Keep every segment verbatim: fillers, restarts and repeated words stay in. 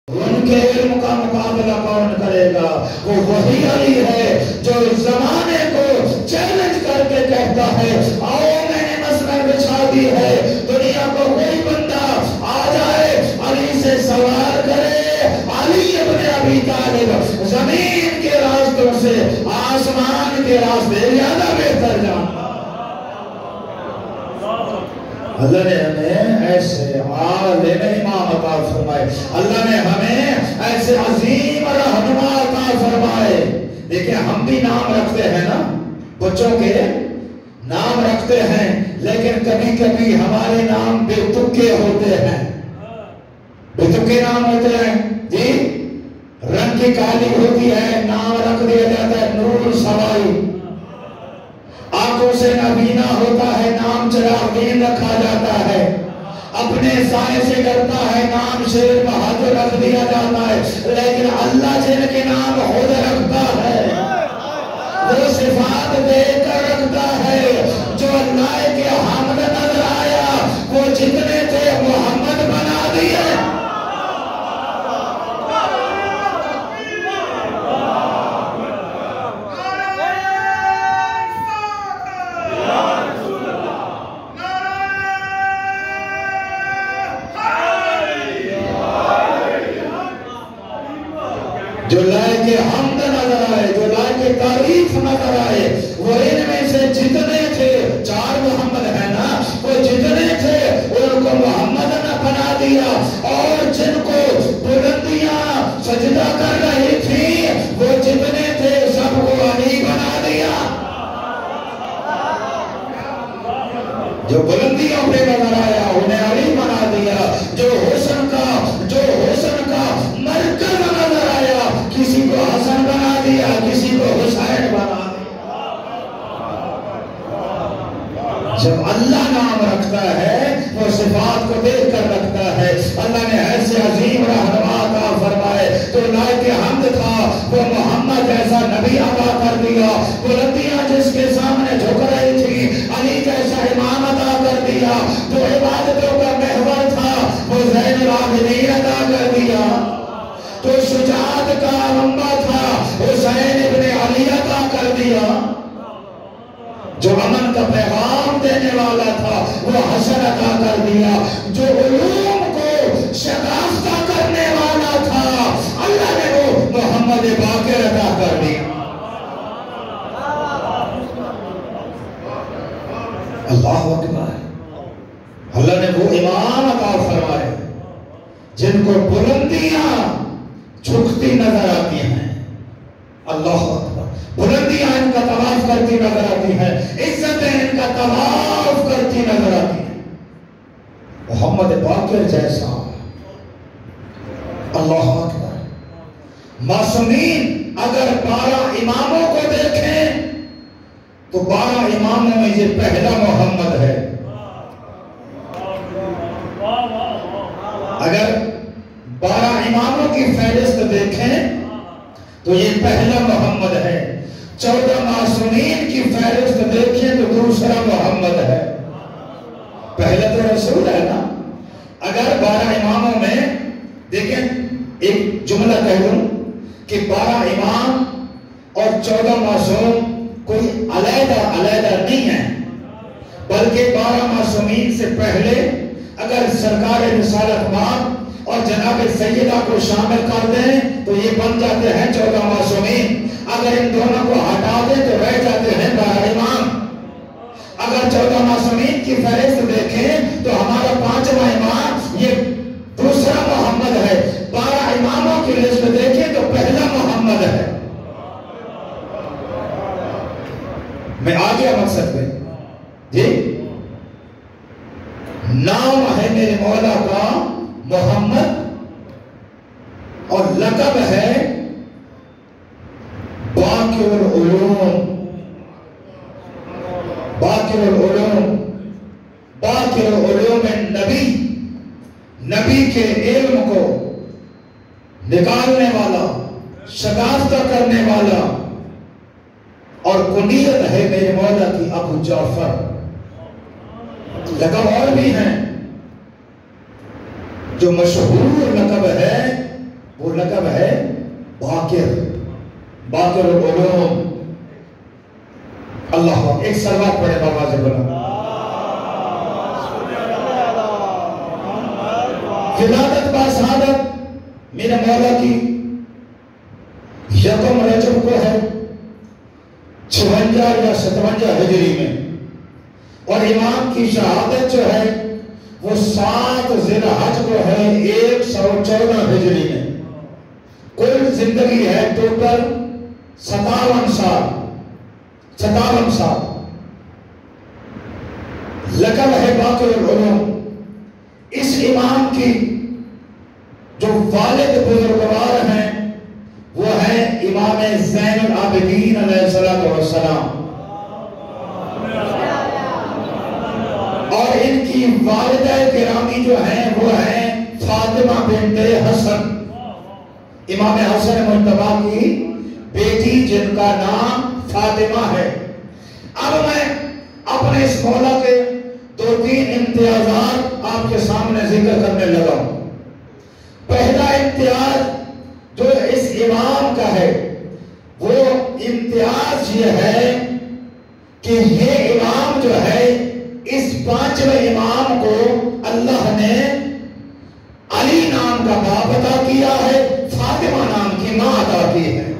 ان کے علم کا مقابلہ کون کرے گا؟ وہ وہی علی ہے جو اس زمانے کو چیلنج کر کے کہتا ہے آؤ میں نے مسئلہ بچھا دی ہے، دنیا کو کوئی بندہ آ جائے علی سے سوال کرے، علی ابن ابی طالب زمین کے راستوں سے آسمان کے راستے زیادہ بہتر جانتا۔ اللہ نے ہمیں ایسے عالم امام عطا فرمائے، اللہ نے ہمیں ایسے عظیم رہنما عطا فرمائے۔ دیکھیں ہم بھی نام رکھتے ہیں نا، بچوں کے نام رکھتے ہیں، لیکن کبھی کبھی ہمارے نام بے تکے ہوتے ہیں، بے تکے نام ہوتے ہیں جی۔ رنگ کی کالی ہوتی ہے، نام رکھ دیا جاتا ہے نور سوائی، آنکھوں سے نابینا ہوتا ہے، نام چراغین رکھا جاتا ہے، اپنے سائے سے ڈرتا ہے، نام شیر بہادر رکھ دیا جاتا ہے۔ لیکن اللہ جن کے نام خود رکھتا ہے، وہ صفات دے کر رکھتا ہے، جو اللہ کے حمد نظر آیا وہ جتنے تھے محمد بنا دیے۔ جو لائے کے حمد نظر آئے، جو لائے کے تعریف نظر آئے، وہ ان میں سے جتنے تھے، چار محمد ہے نا، وہ جتنے تھے ان کو محمد نے بنا دیا، اور جن کو بلندیاں سجدہ کر رہی تھی وہ جتنے تھے سب کو علی بنا دیا۔ جو بلندیوں پہ نظر آیا انہیں علی بنا دیا، جو حسن کا جو حسن کا مرکز نظر آیا کسی کو حسن بنا دیا، کسی کو حسین بنا دیا۔ جب اللہ نام رکھتا ہے وہ صفات کو دیکھ کر رکھتا ہے۔ اللہ نے ایسے عظیم رہنما عطا فرمائے، تو لائق حمد تھا وہ محمد جیسا نبی عطا کر دیا، بلندیاں جس کے سامنے جھک رہی تھی علی جیسا امام عطا کر دیا، جو عبادتوں کا محور تھا وہ زین العابدین عطا کر دیا، تو شجاعت کا رمبا تھا حسین ابن علی عطا کر دیا، جو امن کا پیغام دینے والا تھا وہ حسن عطا کر دیا، جو علوم کو شکافتہ کرنے والا تھا اللہ نے وہ محمد باقر عطا کر دیا۔ اللہ اکبر۔ اللہ نے وہ امام عطا فرمائے جن کو بلندیاں جھکتی نظر آتی ہیں، اللہ اکبر، بلندیاں ان کا طواف کرتی نظر آتی ہیں، عزتیں ان کا طواف کرتی نظر آتی ہیں۔ محمد باقر جیسا، اللہ اکبر۔ معصومین اگر بارہ اماموں کو دیکھیں تو بارہ اماموں میں یہ پہلا محمد ہے۔ اگر بارہ اماموں کی فہرست دیکھیں تو یہ پہلا محمد ہے، چودہ معصومین کی فہرست دیکھیں تو دوسرا محمد ہے، پہلا تو رسول ہے نا۔ اگر بارہ اماموں میں دیکھیں، ایک جملہ کہہ دوں کہ بارہ امام اور چودہ معصوم کوئی علیحدہ علیحدہ نہیں ہے، بلکہ بارہ معصومین سے پہلے اگر سرکار رسالت مآب اور جناب سیدہ کو شامل کر دیں تو یہ بن جاتے ہیں چودہ معصومین، اگر ان دونوں کو ہٹا دیں تو رہ جاتے ہیں بارہ امام۔ اگر چودہ معصومین کی فہرست دیکھیں تو ہمارا پانچواں امام یہ دوسرا محمد ہے، بارہ اماموں کی لسٹ دیکھیں تو پہلا محمد ہے۔ میں آ گیا مقصد پہ جی، نام ہے میرے مولا کا محمد اور لقب ہے باقر العلوم، باقر العلوم، باقر العلوم نبی، نبی کے علم کو نکالنے والا، شکافتہ کرنے والا، اور کنیت ہے میرے مولا کی ابو جعفر۔ لقب اور بھی ہیں، جو مشہور لقب ہے باقر العلوم. اللہ ایک سلوات پڑھے بابا سے بنا. ولادت با سعادت میرے مولا کی یکم رجب کو ہے چھونجا یا ستونجا ہجری میں، اور امام کی شہادت جو ہے وہ سات ذی الحج کو ہے ایک سو چودہ ہجری میں. کل زندگی ہے ٹوٹل ستاون سال ستاون سال. لقب ہے باقر العلوم. اس امام کی جو والد بزرگوار ہیں وہ ہیں امام زین العابدین علیہ السلام، اور ان کی والدہ گرامی جو ہیں وہ ہیں فاطمہ بنت حسن، امام حسن مجتبیٰ کی بیٹی جن کا نام فاطمہ ہے. اب میں اپنے اس مولا کے دو تین امتیازات آپ کے سامنے ذکر کرنے لگا ہوں. پہلا امتیاز جو اس امام کا ہے وہ امتیاز یہ ہے کہ یہ امام جو ہے اس پانچویں امام کو اللہ نے علی نام کا باپ عطا کیا ہے، فاطمہ نام کی ماں عطا کی ہے.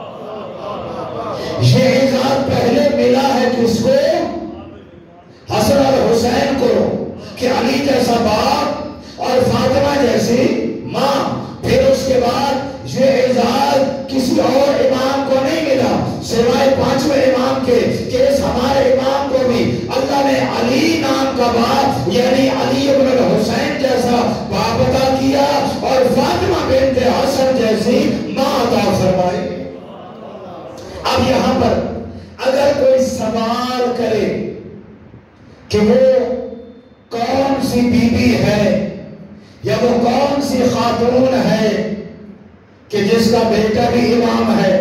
یہ اعزاز پہلے ملا ہے کس کو؟ حسن اور حسین کو، کہ علی جیسا باپ اور فاطمہ جیسی ماں. پھر اس کے بعد یہ اعزاز کسی اور امام کو نہیں ملا سوائے پانچویں امام کے، کہ اس ہمارے امام کو بھی اللہ نے علی نام کا باپ یعنی علی ابن الحسین جیسا باپ عطا کیا اور فاطمہ بنت حسن جیسی ماں عطا فرمائی. اب یہاں پر اگر کوئی سوال کرے کہ وہ کون سی بی بی ہے یا وہ کون سی خاتون ہے کہ جس کا بیٹا بھی امام ہے،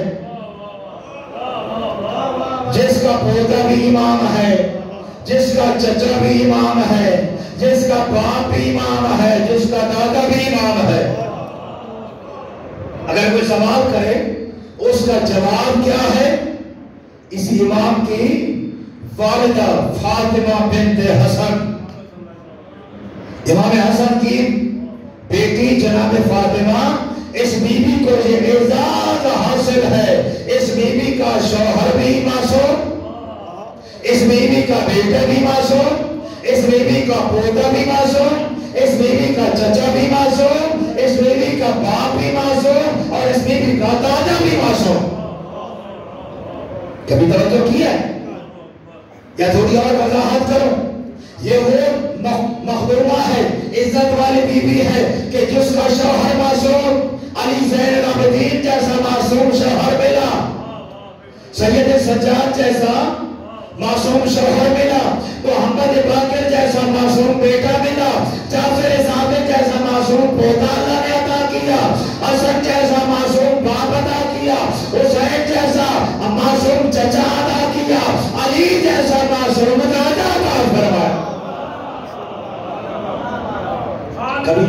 جس کا پوتا بھی امام ہے، جس کا چچا بھی امام ہے، جس کا باپ بھی امام ہے، جس کا دادا بھی امام ہے، اگر کوئی سوال کرے اس کا جواب کیا ہے؟ اس امام کی والدہ فاطمہ بنت حسن، امام حسن کی بیٹی جناب فاطمہ، اس بی بی کو یہ اعزاز حاصل ہے. اس بی بی کا شوہر بھی معصوم، اس بی بی کا بیٹا بھی معصوم، اس بی بی کا پوتا بھی معصوم، اس بی بی کا چچا بھی معصوم، اس بی بی کا باپ بھی معصوم، اور اس بی بی کا دادا بھی معصوم. کبھی توجہ کیا یا تھوڑی اور وضاحت کرو؟ یہ وہ مخدومہ ہے، عزت والی بی بی ہے کہ جس کا شوہر معصوم، علی زین العابدین جیسا معصوم شوہر ملا، سید سجاد جیسا معصوم شوہر ملا، محمد باقر جیسا معصوم بیٹا ملا، جعفر صادق جیسا معصوم پوتا اللہ نے عطا کیا، حسن جیسا معصوم باپ عطا کیا، حسین جیسا معصوم چچا عطا کیا، علی جیسا معصوم دادا عطا فرمایا. کبھی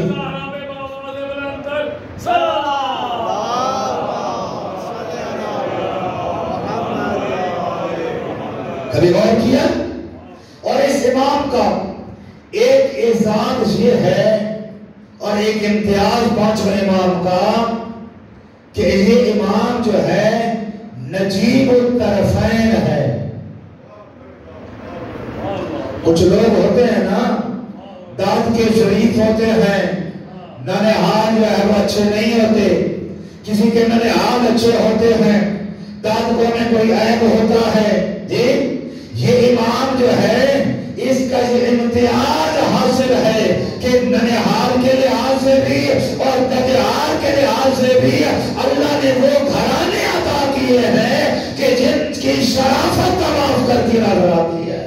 کبھی غور کیا؟ اور اس امام کا ایک اعزاز یہ ہے اور ایک امتیاز پانچویں امام کا کہ یہ امام جو ہے نجیب الطرفین ہے. کچھ لوگ ہوتے ہیں نا دانت کے شریف ہوتے ہیں، ننہال جو ہے وہ اچھے نہیں ہوتے، کسی کے ننہال اچھے ہوتے ہیں، دانتوں میں کوئی عیب ہوتا ہے. جی یہ امام جو ہے اس کا یہ امتیاز حاصل ہے کہ ننہال کے لحاظ سے بھی اور ددہال کے لحاظ سے بھی اللہ نے وہ گھرانے عطا کیے ہیں کہ جن کی شرافت تمام کرتی نظر آتی ہے.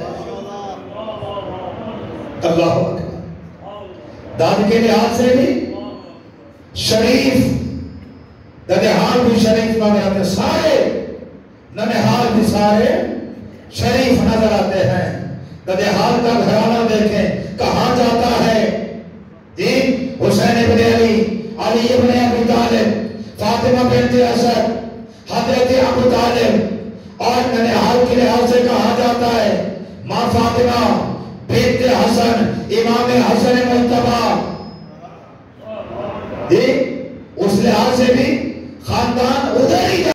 اللہ اکبر. داد کے لحاظ سے بھی شریف، ددہال بھی شریف نظر آتے، سارے ننہال بھی سارے شریف نظر آتے ہیں. ددہال کا گھرانہ دیکھیں کہاں جاتا ہے. جی حسین ابن علی، علی ابن ابی طالب، فاطمہ بنت اسد، حضرت ابو طالب اور ننہال کے لحاظ سے کہا جاتا ہے ماں فاطمہ بنت حسن امام حسن مجتبی، اس لحاظ سے بھی خاندان ادھر ہی